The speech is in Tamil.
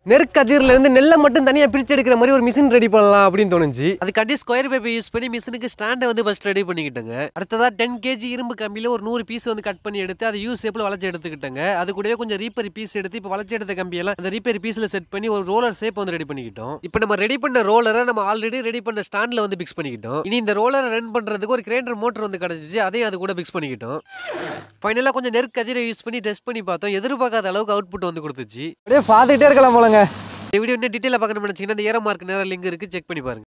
நெற்கதிர்ல இருந்து நெல்லை மட்டும் தனியா பிரிச்சு எடுக்கிற மாதிரி ஒரு மிஷின் ரெடி பண்ணலாம் அப்படின்னு தோணுச்சு. அதுக்காண்டி ஸ்கொயர் பேப்பர் யூஸ் பண்ணி மிஷினுக்கு ஸ்டாண்டை வந்து ஃபர்ஸ்ட் ரெடி பண்ணிக்கிட்டேங்க. அடுத்ததா 10 kg இரும்பு கம்பியில ஒரு 100 பீஸ் வந்து கட் பண்ணி எடுத்து அதை யூ ஷேப்ல வளைச்சு எடுத்துக்கிட்டேங்க. அது கூடவே கொஞ்சம் ரீப்பர் பீஸ் எடுத்து இப்போ வளைச்சு எடுத்த கம்பியெல்லாம் அந்த ரீப்பர் பீஸ்ல செட் பண்ணி ஒரு ரோலர் ஷேப் வந்து ரெடி பண்ணிக்கிட்டோம். இப்போ நம்ம ரெடி பண்ண ரோலரை நம்ம ஆல்ரெடி ரெடி பண்ண ஸ்டாண்ட்ல வந்து பிக்ஸ் பண்ணிக்கிட்டோம். இனி இந்த ரோலரை ரன் பண்றதுக்கு ஒரு கிரைண்டர் மோட்டர் வந்து கிடைச்சிச்சு, அதையும் அது கூட பிக்ஸ் பண்ணிக்கிட்டோம். ஃபைனலா கொஞ்சம் நெற்கதிரை யூஸ் பண்ணி டெஸ்ட் பண்ணி பார்த்தோம். எதிர்பார்க்காத அளவுக்கு அவுட்புட் வந்து கொடுத்துச்சு. அப்படியே பார்த்துக்கிட்டே இருக்கலாம் போலங்க. இந்த வீடியோ இன்னும் டீட்டெயிலாக பார்க்கணும்னு நினைச்சீங்கன்னா இந்த ஏரோ மார்க் நேரம் லிங்க் இருக்கு, செக் பண்ணி பாருங்க.